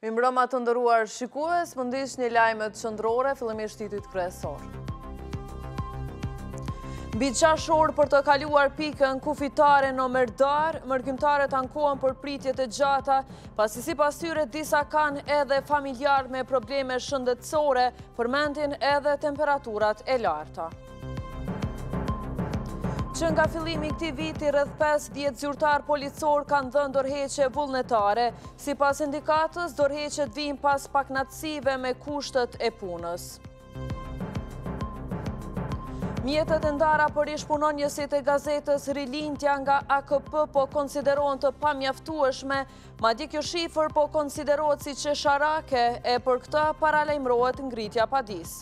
Mirëmbrëma të nderuar shikues, më ndiqni lajmet qendrore, fillimisht titujt kryesor. Mbi 6 orë për të kaluar pikën kufitare në Merdar, mërkimtarët ankohen për pritjet e gjata, pasi sipas tyre disa kanë edhe familjar me probleme shëndetësore, përmendin edhe temperaturat e larta. Që nga fillimi këtij viti rreth 50 zyrtar policor kanë dhënë dorëheqje vullnetare. Sipas sindikatës, dorëheqjet vijnë pas paknatësive me kushtet e punës. Mjetet e ndara për ish-punonjësit e gazetës Rilindja nga AKP po konsiderohen të pamjaftueshme, madje kjo shifër po konsiderohet si qesharake e për këtë paralajmërohet ngritja padis.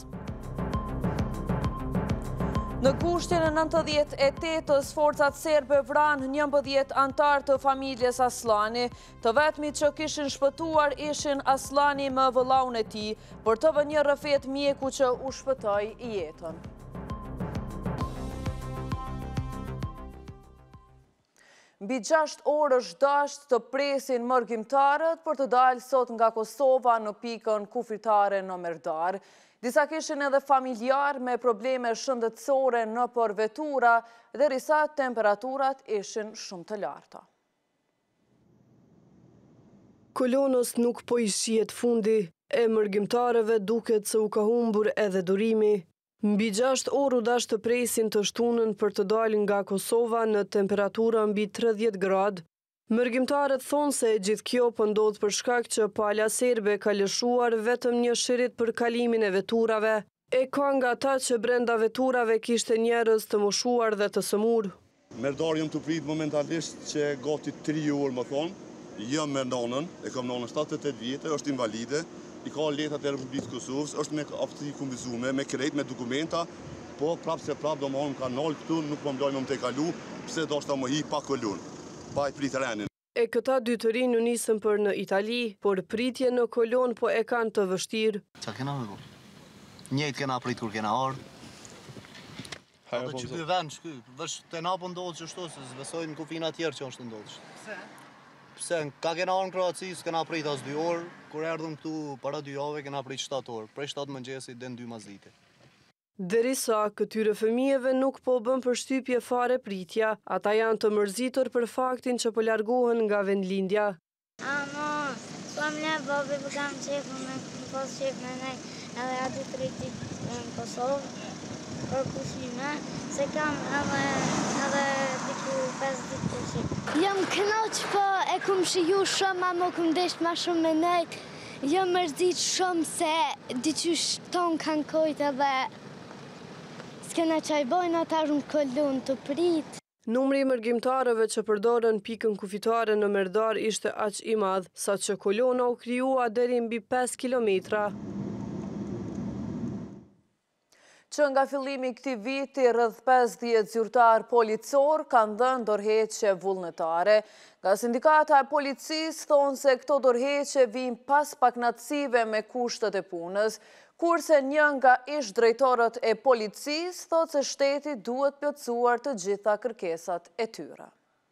Në kushtin e 98-ës, forcat serbe vranë 11 antar të familjes Aslani. Të vetmit që kishin shpëtuar ishin Aslani më vëllaun e tij, por të vënë një rrëfet mjeku që u shpëtoi jetën. Mbi 6 orësh dasht të presin mërkimtarët për të dalë sot nga Kosova në pikën kufitare në Merdar. Disa kishin edhe familjar me probleme shëndetësore në përvetura, derisa temperaturat ishin shumë të larta. Kolonës nuk po i shihet fundi, e mërkimtarëve duket se u ka humbur edhe durimi. Mbi 6 orë u dash të presin të shtunën për të dalë nga Kosova në temperatura mbi 30 gradë. Mërkimtarët thonë se gjithë kjo po ndodh për shkak që pala serbe ka lëshuar vetëm një shirit për kalimin e veturave. E ka nga ata që brenda veturave kishte njerëz të moshuar dhe të sëmur. Merdar jam të prit momentalisht që gati 3 orë më thonë, jam me nonën, e kam nonën 78 vjetë, është invalide, i ka letat e Republikës Kosovës, është me aftësi kumbizume, me krejt, me dokumenta, po prapë se prapë do më ka nolë këtu, nuk më mblojnë më të kalu, pse do shta më hi pa kolun. E këta dy të rinj u nisën për në Itali, por pritje në kolon po e kanë të vështirë. Qa kena me bo? Njëjtë kena prit kur kena orë. Ato që këj vend, vësh të na po ndodhë që shtu, se besojnë kufina tjerë që është ndodhë. Pse? Pse, ka kena orë në Kroaci, s'kena prit as 2 orë, kur erdhëm këtu para 2 jave, kena prit 7 orë, prej 7 mëngjesi dhe në 2 mazite. Derisa këtyre fëmijëve nuk po bën përshtypje fare pritja, ata janë të mërzitur për faktin që po largohen nga vendlindja. S'kam ne babi për kam qefu me pas qef me nej, edhe aty të rritit në Kosovë, për kushime, se kam edhe diku 5 ditë të qef. Jam kënaq, po e kum shiju shumë, a më kum desht ma shumë me nej. Jam mërzit shumë se diqysh ton kanë kojt edhe s'kena qaj bojnë ata në kolon të prit. Numri i mërkimtarëve që përdorën pikën kufitare në Merdar ishte aq i madh, sa që kolona u krijua deri mbi 5 kilometra. Që nga fillimi këtij viti rreth 50 zyrtar policor kanë dhënë dorëheqje vullnetare. Nga sindikata e policisë thonë se këto dorëheqje vijnë pas paknatësive me kushtet e punës, kurse një nga ish-drejtorët e policisë thotë se shteti duhet plotësuar të gjitha kërkesat e tyre.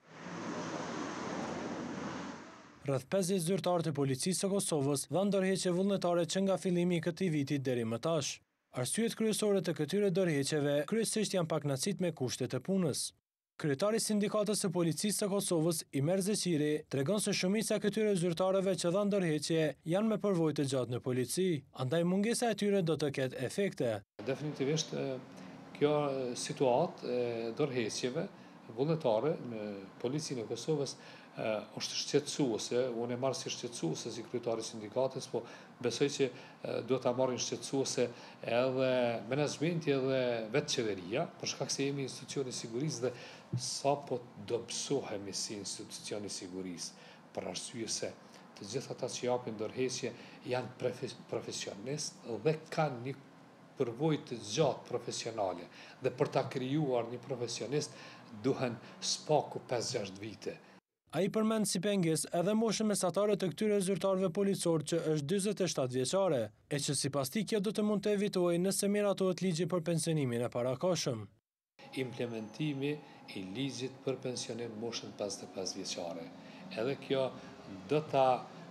Rreth 50 zyrtarët e policisë së Kosovës dhanë dorëheqje vullnetare që nga fillimi i këtij viti deri më tash. Arsyet kryesore të këtyre dorëheqjeve kryesisht janë paknatësitë me kushtet e punës. Kryetari i Sindikatës së Policisë së Kosovës, Imer Zeqiri, tregon se shumica e këtyre zyrtarëve që dhanë dorëheqje janë me përvojë të gjatë në polici, andaj mungesa e tyre do të ketë efekte. Definitivisht kjo situatë e dorëheqjeve vullnetare në policinë e Kosovës është shqetësuese, unë e marrë si shqetësuese si kryetari i sindikatës, po besoj që duhet ta marrin shqetësuese edhe menaxhmenti edhe vetë qeveria, për shkak se jemi institucioni i sigurisë dhe sapo dobësohemi si institucioni i sigurisë, për arsye se të gjithë ata që japin dorëheqje janë profesionistë dhe kanë një përvojë të gjatë profesionale, dhe për ta krijuar një profesionist duhen spaku 5-6 vite. A i përmend si pengesë edhe moshën mesatare të këtyre zyrtarëve policor që është 47 vjeçare, e që sipas tij kjo do të mund të evitojë nëse miratohet ligji për pensionimin e parakohshëm. Implementimi i ligjit për pensionim moshën 55 vjeçare. Edhe kjo do ta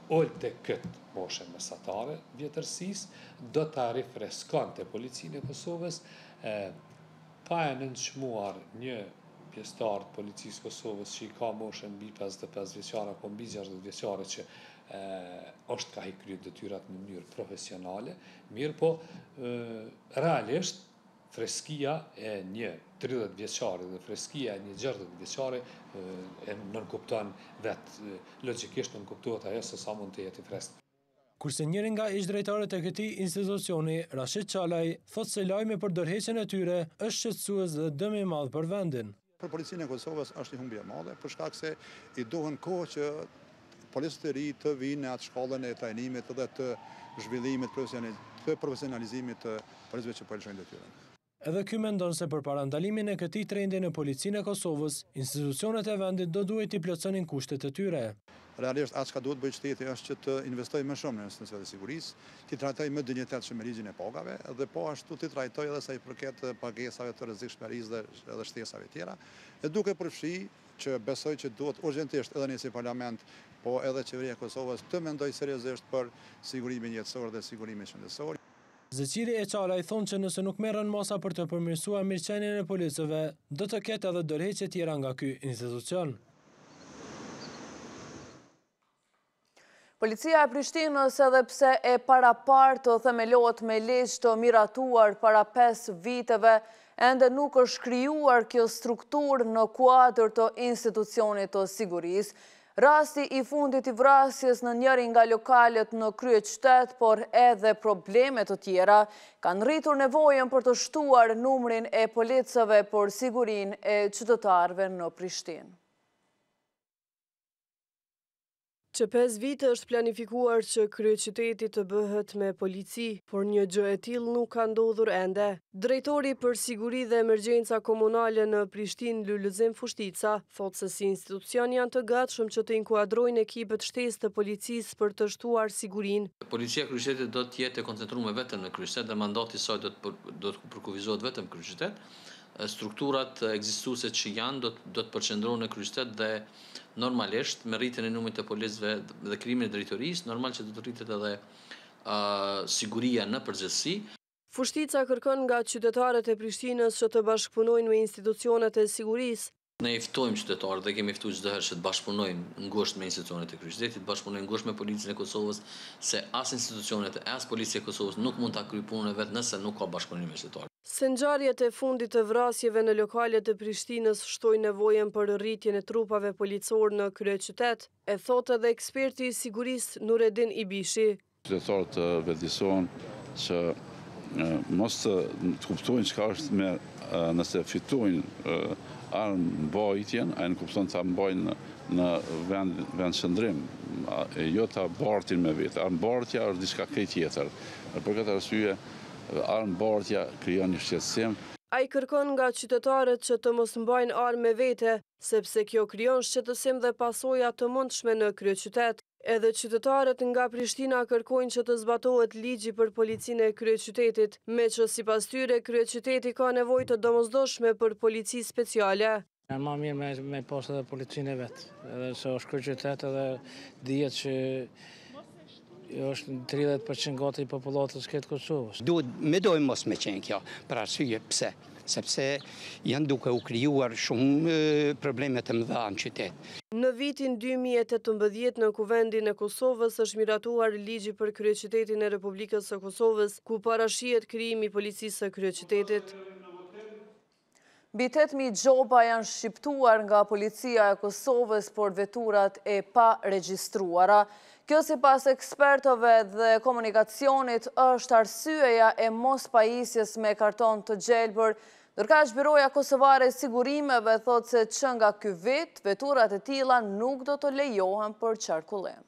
ullë të këtë moshën mesatare vjetërsisë, do të rifreskante policinë e Kosovës, pa e nënçmuar një pjesëtar të policisë Kosovës që i ka moshën mbi 55 vjeçare apo mbi 60 vjeçare që është ka i kryer detyrat në mënyrë profesionale, mirë po realisht freskia e një 30 vjeçare dhe freskia e një 60 vjeçare nënkupton vetë, logjikisht nënkuptohet ajo se sa mund të jetë i freskët. Kurse njëri nga ish-drejtarët e këtij institucioni, Rashid Çalaj, thotë se lajmi për dorëheqjen e tyre është shqetësues dhe dëm i madh për vendin. Për policinë e Kosovës është një humbje e madhe, për shkak se i duhen kohë që policët e ri të vinë në atë shkallën e trajnimit dhe të zhvillimit, të profesionalizimit të policëve që po lëshojnë detyrën. Edhe ky mendon se përpara ndalimin e këtij trendi në policinë e Kosovës, institucionet e vendit do duhet t'i plotësonin kushtet e tyre. Realisht atë çka duhet bëjë shteti është që të investojë më shumë në institucionet e sigurisë, të trajtojë më dinjitetshëm me ligjin e pagave dhe po ashtu të trajtojë edhe sa i përket pagesave të rrezikshmërisë dhe shtesave tjera, e duke përfshi që besoj që duhet urgjentisht edhe ne si parlament, po edhe qeveria e Kosovës të mendojë seriozisht për sigurimin jetësor dhe sigurimin shëndetësor. Zëqiri e Çalaj thonë që nëse nuk merren masa për të përmirësuar mirëqenien e policëve, do të ketë edhe dorëheqje tjera nga ky institucion. Policia e Prishtinës, edhe pse e parapartë të themelohet me ligj të miratuar para 5 viteve, ende nuk është krijuar kjo strukturë në kuadër të institucionit të sigurisë. Rasti i fundit i vrasjes në njërin nga lokalet në kryeqytet, por edhe probleme të tjera, kanë rritur nevojën për të shtuar numrin e policëve për sigurinë e qytetarëve në Prishtinë. Që 5 vite është planifikuar që kryeqyteti të bëhet me polici, por një gjë e tillë nuk ka ndodhur ende. Drejtori për siguri dhe emergjenca komunale në Prishtinë, Lulëzim Fushtica, thotë se si institucion janë të gatshëm që të inkuadrojnë ekipet shtesë të policisë për të shtuar sigurinë. Policia e kryeqytetit do të jetë e koncentruar vetëm në kryeqytet dhe mandati i saj do të përkufizohet vetëm në kryeqytet. Strukturat ekzistuese që janë do të përqendrohen në kryeqytet dhe normalisht me rritjen e numrit të policëve dhe krijimin e drejtorisë, normal që do të rritet edhe siguria në përgjithësi. Fushtica kërkon nga qytetarët e Prishtinës që të bashkëpunojnë me institucionet e sigurisë. Ne i ftojmë qytetarët dhe kemi ftuar çdo herë që të bashkëpunojnë ngushtë me institucionet e kryeqytetit, bashkëpunojnë ngushtë me policën e Kosovës, se as institucionet e as policia e Kosovës nuk mund ta kryejnë punën e vet nëse nuk ka bashkëpunim me qytetarët. Se ngjarjet e fundit të vrasjeve në lokalet e Prishtinës shtojnë nevojën për rritjen e trupave policor në kryeqytet, e thotë edhe eksperti i sigurisë Nureddin Ibishi. Qytetarët të vetëdijsohen që mos të kuptojnë çka është me nëse fitojnë armbajtjen, ai nuk kupton ta mbajnë në vend shndrim, jo ta bartin me vetë. Armbartja është diçka krejt tjetër. Për këtë arsye armbartja krijon një shqetësim. Ai kërkon nga qytetarët që të mos mbajnë armë me vete, sepse kjo krijon shqetësim dhe pasoja të mundshme në kryeqytet. Edhe qytetarët nga Prishtina kërkojnë që të zbatohet ligji për policinë e kryeqytetit, me që sipas tyre kryeqyteti ka nevojë të domosdoshme për polici speciale. Janë më mirë me pas edhe policinë e vet, edhe se është kryeqytet edhe dihet që është 30% gati i popullatës këtë Kosovës. Duhet me dojmë mos me qenë kjo, për arsye pse? Sepse janë duke u krijuar shumë probleme të mëdha në qytet. Në vitin 2018 në Kuvendin e Kosovës është miratuar ligji për kryeqytetin e Republikës së Kosovës, ku parashihet krijimi i policisë së kryeqytetit. Mbi 8.000 gjoba janë shqiptuar nga policia e Kosovës për veturat e pa regjistruara. Kjo sipas ekspertëve dhe komunikacionit është arsyeja e mos pajisjes me karton të gjelbër, ndërkaq Biroja Kosovare e Sigurimeve thotë se që nga ky vit veturat e tilla nuk do të lejohen për qarkullim.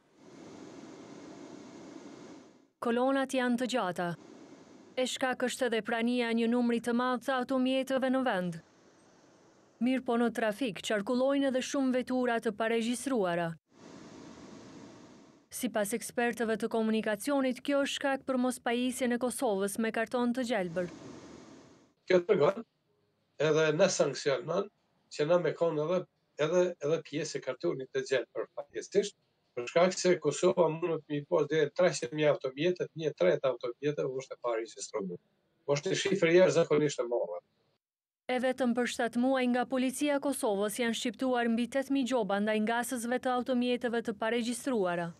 Kolonat janë të gjata. E shkak është edhe prania një numri të madh të automjeteve në vend. Mirë po në trafik qarkullojnë edhe shumë vetura të paregjistruara. Sipas ekspertëve të komunikacionit, kjo është shkak për mos pajisjen e Kosovës me karton të gjelbër. Kjo tregon edhe në sanksionon që na me konë edhe pjesë e kartonit të gjelbër fatkeqësisht, Për shkak se Kosova mund të mi pas deri 300.000 automjete, 1/3 automjete është e paregjistruar. Është një shifër jashtëzakonisht e madhe. E vetëm për 7 muaj nga Policia e Kosovës janë shqiptuar mbi 8.000 gjoba ndaj ngasësve të automjeteve të paregjistruara.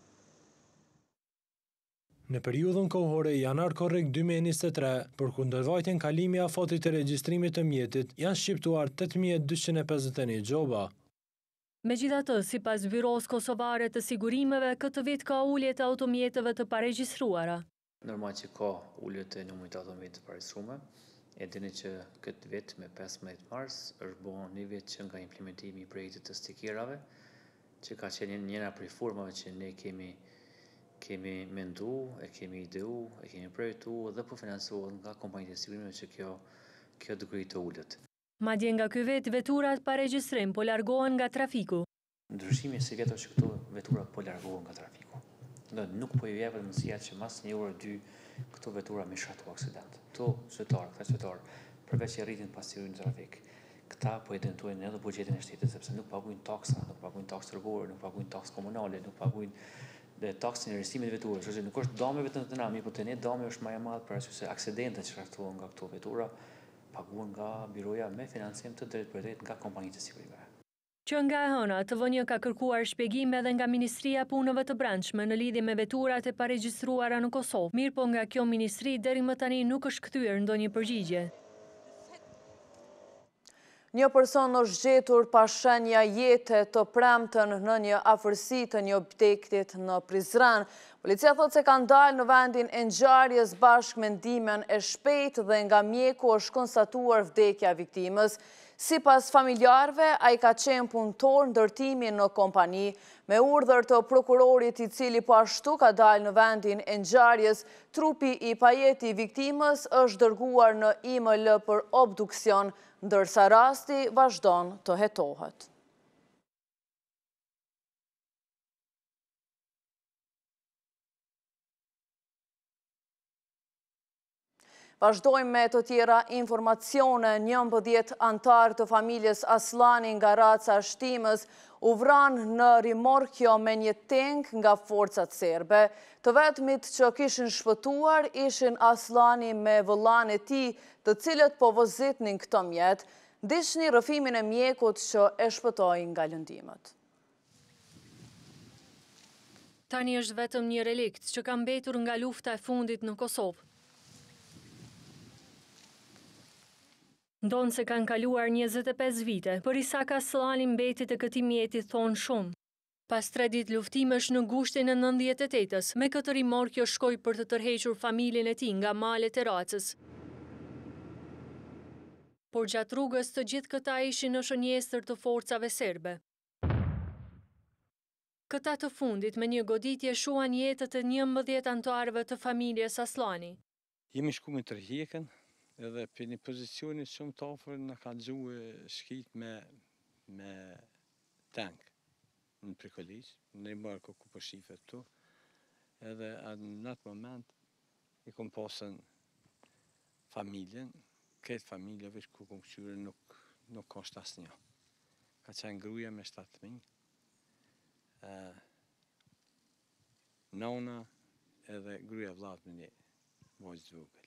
Në periudhën kohore janar-korrik 2023, për kundërvajtjen kalimi i afatit të regjistrimit të mjetit, janë shqiptuar 8.251 gjoba. Megjithatë, sipas Byros Kosovare të Sigurimeve, këtë vit ka ulje të automjeteve të paregjistruara. Normal që ka ulje të numrit të automjeteve të paregjistruara. E dini që këtë vit me 15 mars është bërë një vit që nga implementimi i projektit të stikerave, që ka qenë njëra prej formave që ne kemi mendu, e kemi ideu, e kemi projektu dhe po financuar nga kompanitë e sigurimeve që kjo do të ulët. Madje nga ky vit veturat pa regjistrim po largohen nga trafiku. Ndryshimi si vjeto që këto vetura po largohen nga trafiku. Nuk po i jepet mundësia që mas një orë 2 këto vetura me shkatu aksident. Këta qytetarë, përveç që rritin pasurinë në trafik, këta po i dëmtojnë edhe buxhetin e shtetit, sepse nuk paguajnë taksa, nuk paguajnë taksë rrugore, nuk paguajnë taksë komunale, nuk paguajnë taksën e rristimit të veturës. Kështu që nuk është dami vetëm të na, por te ne dami është më e madh për arsye se aksidentet që shkaktohen nga këto vetura paguhen nga biroja me financim të drejt për drejt nga kompanitë e sigurimeve. Që nga e hëna, TVN ka kërkuar shpjegime edhe nga Ministria e Punëve të Brendshme në lidhje me veturat e paregjistruara në Kosovë. Mirë po nga kjo ministri deri më tani nuk është kthyer ndonjë përgjigje. Një person është gjetur pa shenja jete të premten në një afërsi të një objektit në Prizren. Policia thot se kanë dalë në vendin e ngjarjes bashkë me ndihmën e shpejtë dhe nga mjeku është konstatuar vdekja e viktimës. Sipas familjarëve, ai ka qenë punëtor ndërtimi në kompani, me urdhër të prokurorit i cili po ashtu ka dalë në vendin e ngjarjes, trupi i pajeti i viktimës është dërguar në IML për obduksion, ndërsa rasti vazhdon të hetohet. Vazhdojmë me të tjera informacione. 11 antar të familjes Aslani nga raca shtimës u vranë në rimorkjo me një tank nga forcat serbe. Të vetmit që kishin shpëtuar ishin Aslani me vëllain e tij, të cilët po vozitnin këtë mjet. Ndiqni rrëfimin e mjekut që e shpëtoi nga lëndimet. Tani është vetëm një relikt që ka mbetur nga lufta e fundit në Kosovë. Ndonë se kanë kaluar 25 vite, për Isak Aslani mbetit e këtij mjeti thonë shumë. Pas 3 ditë luftimesh në gushtin e 98-s, me këtë rimorkjo shkoi për të tërhequr familjen e tij nga malet e Racës. Por gjatë rrugës të gjithë këta ishin në shënjestër të forcave serbe. Këta të fundit me një goditje shuan jetët e 11 antarëve të familjes Aslani. Jemi shku me tërheqën, edhe për një pozicionit shumë të afër në ka gjuë shkit me tank në Prikoliq, në Rimorkjo ku po shifet tu, edhe në atë moment i kom pasën familjen, këtë familjeve ku kom qyre nuk ka shtë asnjë. Ka qenë gruaja me 7 fëmijë, nona edhe gruaja vllat me një vajzë të vogël.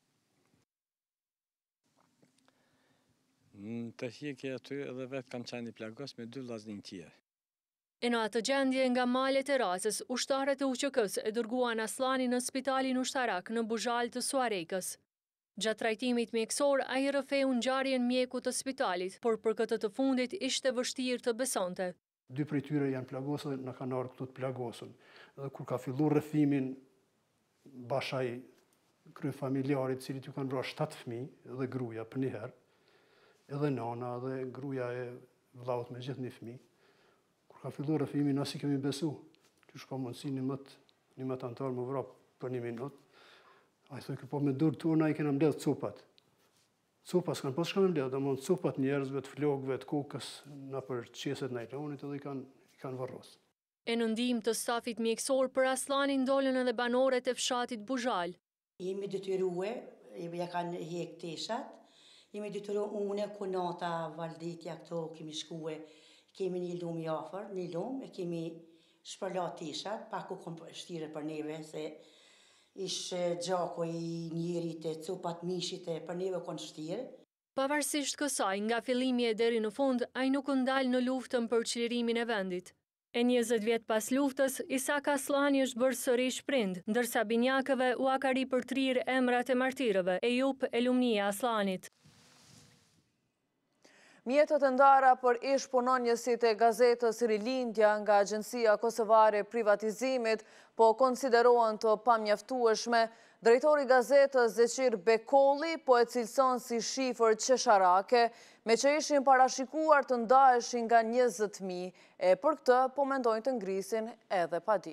Në të hjekje aty edhe vetë kam qenë i plagos me 2 vllaznin tjerë. E në atë gjendje nga malet e Racës, ushtarët e UÇK-s e dërguan Aslani në spitalin ushtarak në Buzhal të Suarekës. Gjatë trajtimit mjekësor, ai rrëfeu ngjarjen mjeku të spitalit, por për këtë të fundit ishte vështirë të besonte. 2 prej tyre janë plagosur, në kanë ardhur këtu të plagosur. Edhe kur ka filluar rrëfimin bashaj kryefamiljarit, cilit ju kanë vrarë 7 fëmijë dhe gruaja për një herë, edhe nana dhe gruaja e vllaut me gjithë një fëmijë. Kur ka filluar rrëfimi, na si kemi besu, që shka mundësi një mët antar më vrap për 1 minutë. Ai thoi, po me dur tona i kena mbledh copat. Copa s'kan pas shka me mbledh, domthon copat njerëzve të flokëve, të kokës, në për qeset najlonit edhe i kanë varros. E në ndihmë të stafit mjekësor për Aslanin dolën edhe banorët e fshatit Buzhal. Jemi detyrue, ja kanë hek teshat, jemi detyruar une, konata, valditja këto, kemi shkue, kemi një lum i afër, një lum, e kemi shpërla tishat, pa ku kom shtire për neve, se ishte gjako i njerit e copat mishit e për neve kon shtire. Pavarësisht kësaj, nga fillimi e deri në fund, ai nuk u ndal në luftën për çlirimin e vendit. E 20 vjet pas luftës, Isak Aslani është bërë sërish prind, ndërsa binjakëve u akari për trirë emrat e martirëve, Ejup e Lumnia Aslanit. Mjetët e ndara për ish punonjësit e gazetës Rilindja nga Agjencia Kosovare e Privatizimit po konsiderohen të pamjaftueshme. Drejtori gazetës Zeqir Bekolli po e cilëson si shifër qesharake, me që ishin parashikuar të ndaheshin nga 20.000, e për këtë po mendojnë të ngrisin edhe padi.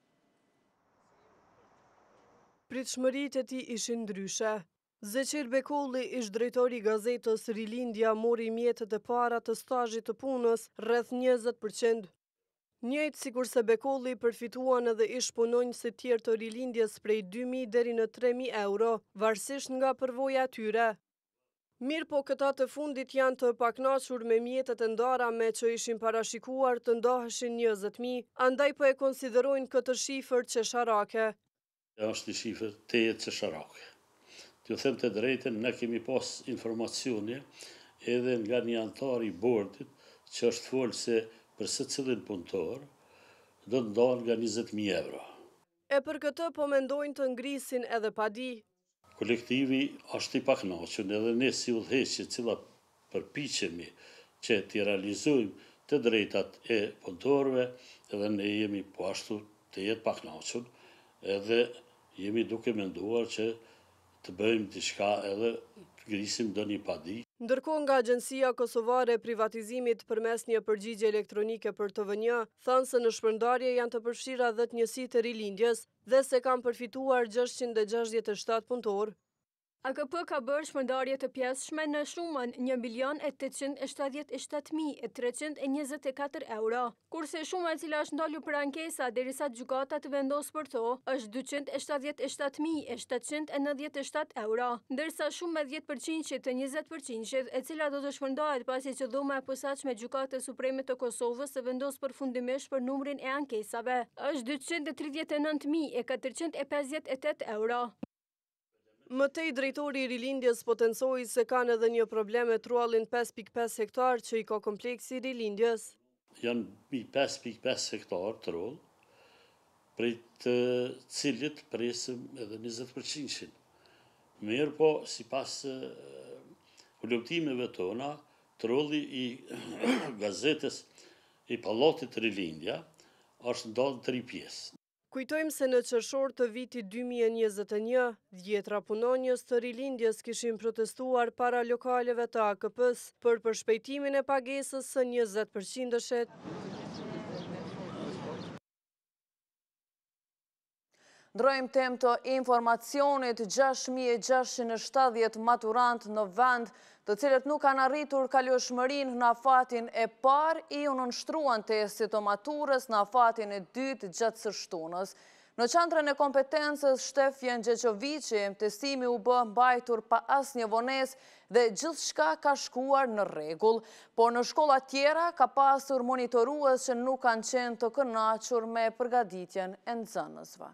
Pritshmëritë e tij ishin ndryshe. Zeqir Bekolli, ish drejtori gazetës Rilindja, mori mjetët e para të stazhit të punës rreth 20%. Njëjtë si kurse Bekolli përfituan edhe ish punonjësit tjerë të Rilindjes prej 2.000 deri në 3.000 euro, varësisht nga përvoja e tyre. Mirë po këta të fundit janë të paknaqur me mjetët e ndara me që ishin parashikuar të ndaheshin 20.000, andaj po e konsiderojnë këtë shifër qesharake. Është një shifër teje qesharake. T'ju them të drejtën, ne kemi pas informacione edhe nga një antar i bordit që është folë se për secilin punëtor do të ndalë nga 20.000 euro. E për këtë po mendojnë të ngrisin edhe padi. Kolektivi është i paknaqur edhe ne si udhëheqësi cila përpiqemi që t'i realizojmë të drejtat e punëtorëve, edhe ne jemi po ashtu të jetë paknaqur, edhe jemi duke menduar që të bëjmë diçka edhe të ngrisim ndonjë padi. Ndërkohë nga Agjencia Kosovare e Privatizimit përmes një përgjigje elektronike për TVN, thanë se në shpërndarje janë të përfshira 10 njësi të Rilindjes dhe se kanë përfituar 667 punëtor. AKP ka bërë shpërndarje të pjesshme në shumën 1.877.324 euro, kurse shuma e cila është ndalur për ankesa derisa gjykata të vendosë për to është 277.797 euro, ndërsa shumë 10% të 20% e cila do të shpërndahet pasi që dhoma e posaçme e Gjykatës Supreme të Kosovës të vendosë përfundimisht për numrin e ankesave është 239.458 euro. Mëtej drejtori i Rilindjes potencoi se kanë edhe një problem me truallin 5.5 hektar që i ka kompleksi Rilindjes. Janë 5.5 hektar truall, prej të cilit presim edhe 20%. Mirë po, si pas kulumtimeve tona, trulli i gazetës i Pallatit Rilindja është ndalë 3 pjesë. Kujtojmë se në qershor të vitit 2021, 10 punonjës të Rilindjes kishin protestuar para lokaleve të AKP-s për përshpejtimin e pagesës së 20%. Ndrojmë tem të informacionit, 6.670 maturant në vend, të cilët nuk kanë arritur kalioshmërinë në afatin e parë i u nënshtruan testit të maturës në afatin e dytë gjatë së shtunës. Në qendrën e kompetencës Shtefjen Gjeqoviqi, testimi u bë mbajtur pa asnjë vonesë dhe gjithçka ka shkuar në rregull, por në shkolla tjera ka pasur monitorues që nuk kanë qenë të kënaqur me përgatitjen e nxënësve.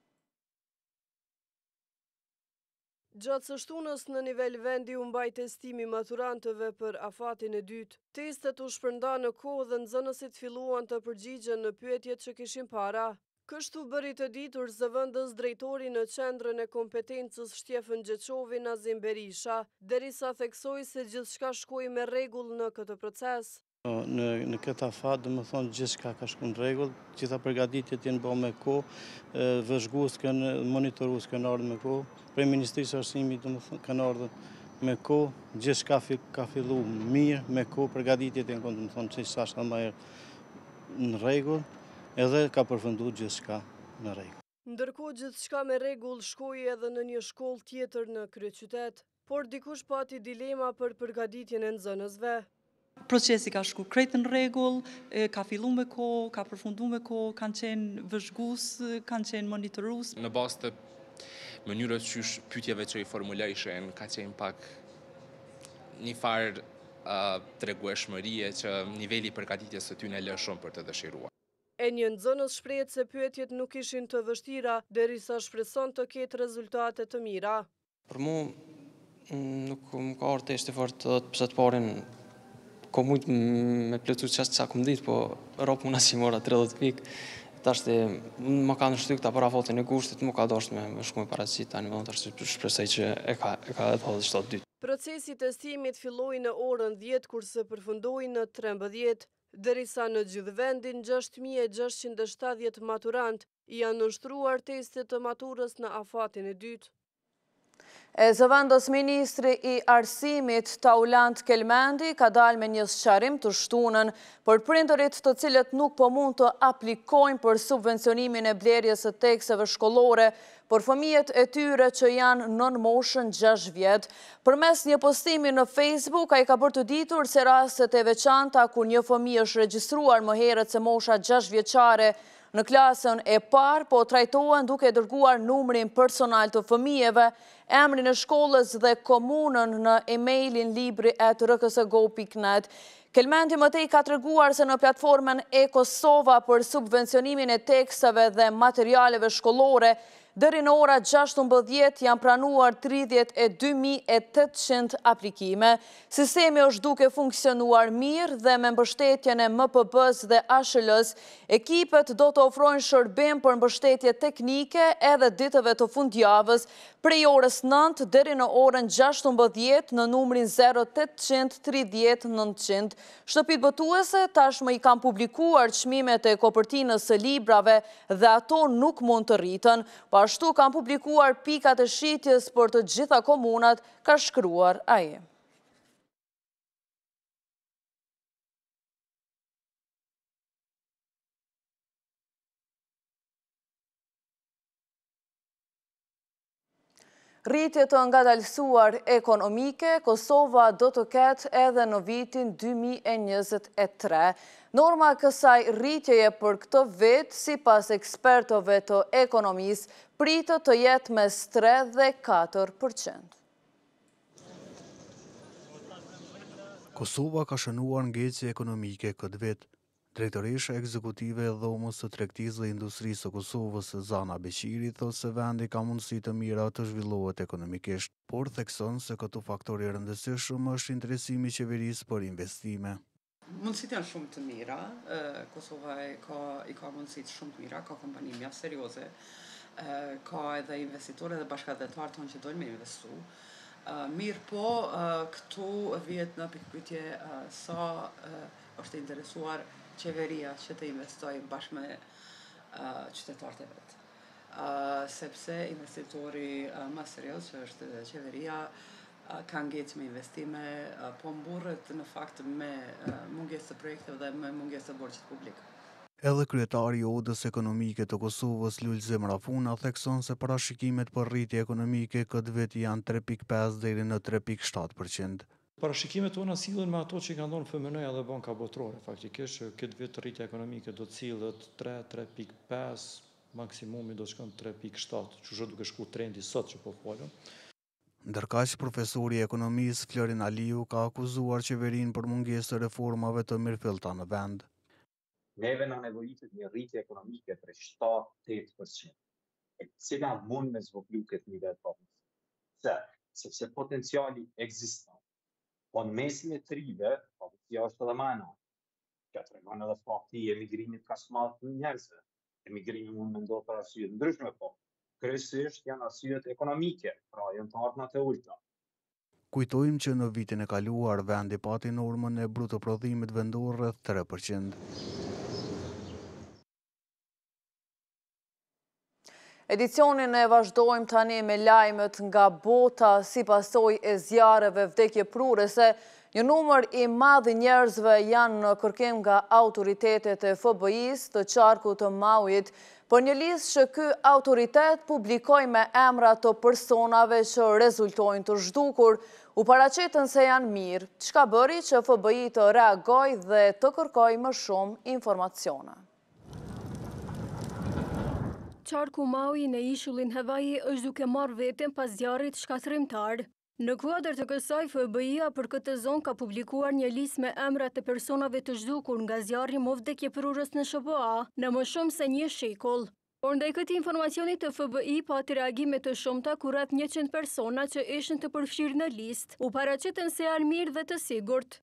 Gjatë së shtunës në nivel vendi u mbaj testimi maturantëve për afatin e dytë. Testet u shpërnda në kohë dhe nxënësit filluan të përgjigjen në pyetjet që kishin para. Kështu bëri të ditur zëvendës drejtori në qendrën e kompetencës Shtefën Gjeqovi Nazim Berisha, derisa theksoi se gjithçka shkoi me rregull në këtë proces. Në këtë afat, dhe më thonë, gjithçka ka shku në rregull, gjitha përgatitjet jenë bërë me kohë, vëzhgues kanë monitorues kanë ardhur me kohë, prej Ministrisë së Arsimit dhe më thonë kanë ardhur me kohë, gjithçka ka fillu mirë me kohë, përgatitjet janë dhe më thonë që sa është më në rregull, edhe ka përfunduar gjithçka në rregull. Ndërkohë gjithçka me rregull shkoi edhe në një shkollë tjetër në kryeqytet, por dikush pati dilema për përgatitjen e nxënësve. Procesi ka shku krejt në rregull, ka fillu me kohë, ka përfundu me kohë, kanë qenë vëzhgues, kanë qenë monitorues. Në bazë të mënyrës qysh pyetjeve që i formulojshin, ka qenë pak një farë tregueshmërie që niveli i përgatitjes së tyre lë shumë për të dëshiruar. E një nxënës shprehet se pyetjet nuk ishin të vështira, derisa shpreson të ketë rezultate të mira. Për mu, nuk më ka orë teshti fort të pëse të parin, ko mujtë me plëcu qështë qa këmë ditë, po ropë muna si mora 30 pikë, tashti më ka nështu këta para fotin e gushtit, më ka dosht me shku me paracit, tani më tashti shpresoj që e ka edhe hodhë 7-2. Procesi testimit filloi në orën 10, kurse përfundoi në 13, derisa në gjithë vendin 6.670 maturant janë nështruar testet të maturës në afatin e dytë. E zëvendës ministri i arsimit Taulant Kelmendi ka dalë me një sqarim të shtunën për prindërit të cilët nuk po mund të aplikojnë për subvencionimin e blerjes së tekseve shkollore për fëmijët e tyre që janë nën moshën 6 vjet. Përmes një postimi në Facebook, ai ka bërë të ditur se rastet e veçanta ku një fëmijë është regjistruar më herët se mosha 6 vjeçare në klasën e parë, po trajtohen duke dërguar numrin personal të fëmijëve, emrin e shkollës dhe komunën në emailin libri@rksgo.net. Kelmendi mëtej ka treguar se në platformën e-Kosova për subvencionimin e teksteve dhe materialeve shkollore, deri në ora 16 janë pranuar 32.800 aplikime. Sistemi është duke funksionuar mirë dhe me mbështetjen e MPB-s dhe ASHL-s, ekipet do të ofrojnë shërbim për mbështetje teknike edhe ditëve të fundjavës, prej orës 9 deri në orën 16 në numrin 0800 30 900. Shtëpit botuese tashmë i kanë publikuar çmimet e kopërtinës së librave dhe ato nuk mund të rritën. Ashtu kanë publikuar pikat e shitjes për të gjitha komunat, ka shkruar ai. Rritje të ngadalësuar ekonomike, Kosova do të ketë edhe në vitin 2023. Norma kësaj rritjeje për këtë vit, sipas ekspertëve të ekonomisë, pritet të jetë mes 3 dhe 4%. Kosova ka shënuar ngecje ekonomike këtë vit. Drejtoresha ekzekutive e dhomës së tregtisë dhe industrisë së Kosovës, Zana Beqiri, thotë se vendi ka mundësi të mira të zhvillohet ekonomikisht, por thekson se këto faktorë rëndësishëm është interesimi i qeverisë për investime. Mundësitë janë shumë të mira, Kosova i ka mundësitë shumë të mira, ka kompani mjaft serioze, ka edhe investitorë dhe bashkëdhetarë tonë që dojnë me investu. Mirë po, këtu vjet në pikpyetje sa është interesuar qeveria që të investoj bashkë me qytetarët e vetë. Sepse investitori më serioz, që është qeveria, ka ngecë me investime, po mburret në fakt me mungesë të projekteve dhe me mungesë të borxhit publik. Edhe kryetari i Odës Ekonomike të Kosovës, Lulzim Rafuna, thekson se parashikimet për rritje ekonomike këtë vit janë 3.5 deri në 3.7%. Parashikimet tona sillen me ato që kanë dhënë FMN-ja dhe Banka Botërore. Faktikisht këtë vit rritja ekonomike do të sillet 3.5, maksimumi do të shkon 3.7, që duke shku trendi sot që po folëm. Ndërkaq, profesori i ekonomisë Florin Aliu ka akuzuar qeverinë për mungesë të reformave të mirëfillta në vend. Neve na nevojitet një rritje ekonomike për 7-8%, e cila mund me zvoglu këtë nivel popullsë. Sepse potenciali ekziston. Po në mesin e trive, popullsia është edhe më e lartë. Kjo tregon edhe fakti i emigrimit ka smalt të njerëzve. Emigrimi mund me ndodhë për arsye të ndryshme, po kryesisht janë arsyet ekonomike, pra janë të ardhmat e ulta. Kujtojmë që në vitin e kaluar vendi pati normën e brutoprodhimit vendor rreth 3%. Edicionin e vazhdojmë tani me lajmet nga bota si pasojë e zjarreve vdekje prurese. Një numër i madh i njerëzve janë në kërkim nga autoritetet e FBI-s të qarkut të Mauit, për një listë që ky autoritet publikoi me emra të personave që rezultojnë të zhdukur, u paraqitën se janë mirë, çka bëri që FBI të reagojë dhe të kërkojë më shumë informacione. Qarku Maui në ishullin Hawaii është duke marrë veten pas zjarrit shkatërrimtar. Në kuadër të kësaj, FBI-a për këtë zonë ka publikuar një listë me emrat të personave të zhdukur nga zjarri movdekjeprurës në SBA në më shumë se një shekull. Por ndaj këtij informacioni të FBI pati reagime të shumta ku rreth 100 persona që ishin të përfshirë në listë u paraqiten se janë mirë dhe të sigurt.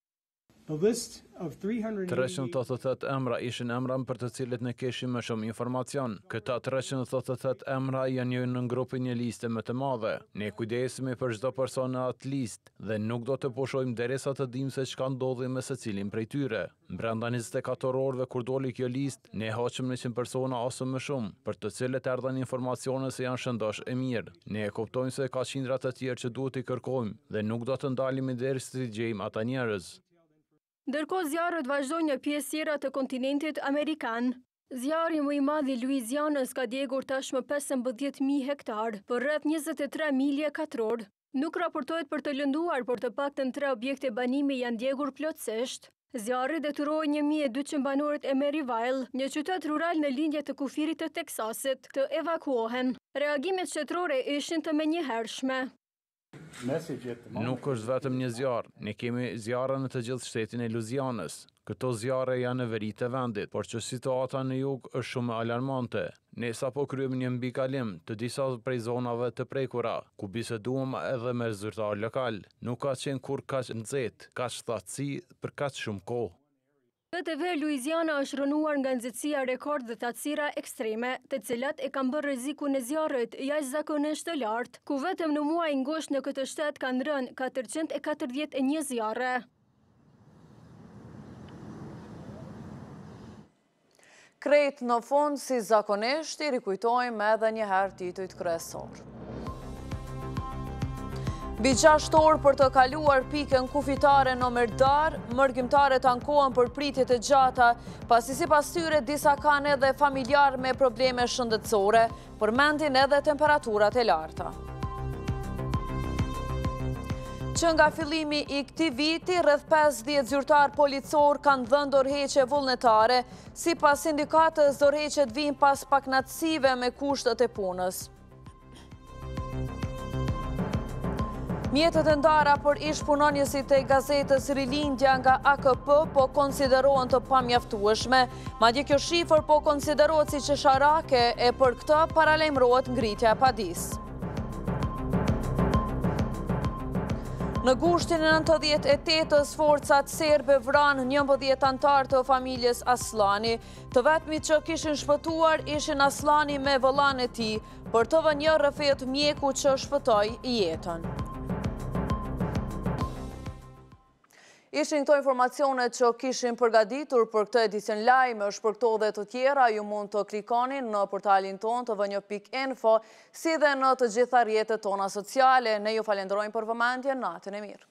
388 emra ishin emra për të cilët ne keshim më shumë informacion. Këta 388 emra janë në grupin një liste më të madhe. Ne kujdesemi për çdo person në atë listë dhe nuk do të pushojmë derisa të dimë se çka ndodhi me secilin prej tyre. Brenda 24 orëve kur doli kjo listë, ne hoqëm 100 persona ose më shumë, për të cilët erdhën informacione se janë shëndosh e mirë. Ne e kuptojmë se ka qindra të tjerë që duhet i kërkojmë dhe nuk do të ndalemi derisa të gjejmë ata njerëz. Ndërkohë zjarret vazhdojnë në pjesë tjera të kontinentit amerikan. Zjarri më i madh i Luizianës ka djegur tashmë 15.000 hektar për rreth 23 milje katror. Nuk raportohet për të lënduar, por të paktën 3 objekte banimi janë djegur plotësisht. Zjarri detyroi 1200 banorët e Maryville, një qytet rural në lindje të kufirit të Teksasit, të evakuohen. Reagimet shtetërore ishin të menjëhershme. Nuk është vetëm një zjarr, ne kemi zjarre në të gjithë shtetin e Luizianës. Këto zjarre janë në veri të vendit, por që situata në jug është shumë alarmante. Ne sapo kryem një mbikalim të disa prej zonave të prekura, ku biseduam edhe me zyrtar lokal. Nuk ka qenë kur kaq nxehtë, kaq thatësi për kaq shumë kohë. Këtë verë Luiziana është rënuar nga nxehtësia rekord dhe thatësira ekstreme, të cilat e kanë bërë rrezikun e zjarrit jashtëzakonisht të lartë, ku vetëm në muaj ngusht në këtë shtet kanë rënë 441 zjarre. Krejt në fund si zakonisht i rikujtojmë edhe një herë titujt kryesor. Mbi 6 orë për të kaluar pikën kufitare në Merdar, mërgjimtarët ankohen për pritjet e gjata, pasi sipas tyre disa kanë edhe familjar me probleme shëndetësore, përmendin edhe temperaturat e larta. Që nga fillimi i këtij viti, rreth 50 zyrtar policor kanë dhënë dorëheqje vullnetare, sipas sindikatës dorëheqjet vijnë pas paknatësive me kushtet e punës. Mjetet e ndara për ish punonjësit e gazetës Rilindja nga AKP po konsiderohen të pamjaftueshme, madje kjo shifër po konsiderohet si qesharake e për këtë paralajmërohet ngritja e padisë. Në gushtin e 98-ës, forcat serbe vranë 11 antar të familjes Aslani. Të vetmi që kishin shpëtuar ishin Aslani me vëllain e tij, për të vënë një rrëfet mjeku që shpëtoi jetën. Ishin këto informacionet që kishin përgatitur për këtë edicion lajme, është për këto dhe të tjera, ju mund të klikoni në portalin ton të vënjo.info, si dhe në të gjitha rrjetet tona sociale. Ne ju falenderojmë për vëmendjen, natën e mirë.